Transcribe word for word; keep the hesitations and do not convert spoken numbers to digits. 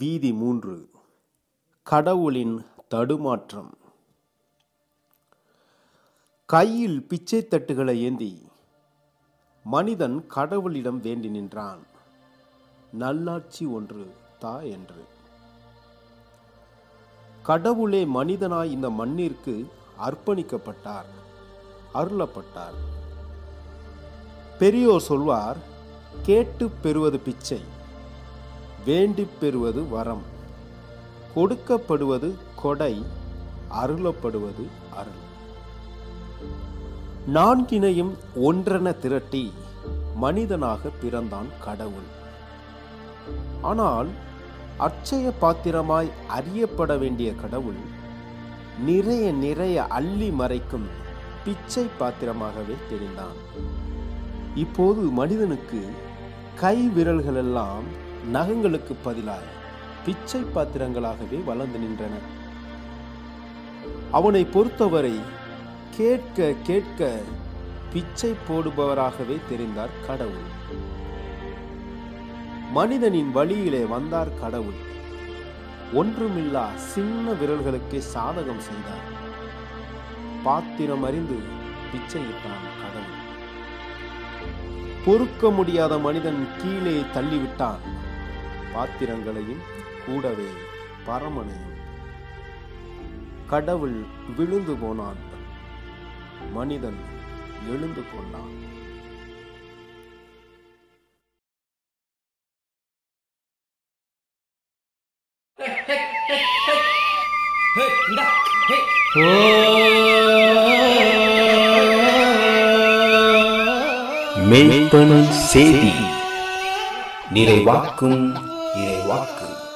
வீதி மூன்று. கடவுளின் தடுமாற்றம். கையில் பிச்சை தட்டுகளை ஏந்தி மனிதன் கடவுளிடம் வேண்டி நின்றான், நல்லாட்சி ஒன்று தா என்று. கடவுளே மனிதனாய் இந்த மண்ணிற்கு அர்ப்பணிக்கப்பட்டார், அருளப்பட்டார். பெரியோர் சொல்வார், கேட்டு பெறுவது பிச்சை, வேண்டி பெறுவது வரம், கொடுக்கப்படுவது கொடை, அருளப்படுவது அருள். நான்கினையும் ஒன்றென திரட்டி மனிதனாக பிறந்தான் கடவுள். ஆனால் அட்சய பாத்திரமாய் அறியப்பட வேண்டிய கடவுள் நிறைய நிறைய அள்ளி மறைக்கும் பிச்சை பாத்திரமாகவே தெரிந்தான். இப்போது மனிதனுக்கு கை விரல்கள் எல்லாம் நகங்களுக்கு பதிலாக பிச்சை பாத்திரங்களாகவே வளர்ந்து நின்றன. அவனை பொறுத்தவரை கேட்க கேட்க பிச்சை போடுபவராகவே தெரிந்தார் கடவுள். மனிதனின் வழியிலே வந்தார் கடவுள். ஒன்றுமில்லா சின்ன விரல்களுக்கே சாதகம் செய்தார். பாத்திரம் அறிந்து பிச்சையிட்டான் கடவுள். பொறுக்க முடியாத மனிதன் கீழே தள்ளிவிட்டான் பாத்திரங்களையும் கூடவே பரமனையும். கடவுள் விழுந்து போனான், மனிதன் எழுந்து கொண்டான். மெய்ப்பனின் செய்தி நிறைவாக்கும் இறைவாக்கு.